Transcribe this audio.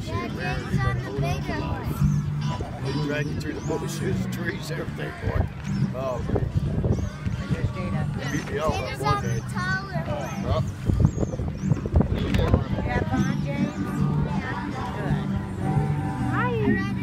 Yeah, James on the bigger one. They drag you through the bushes, trees, everything, boy. Oh, beat me out James that on one the day. taller one. Huh? You have fun, James? Yeah. Good. I read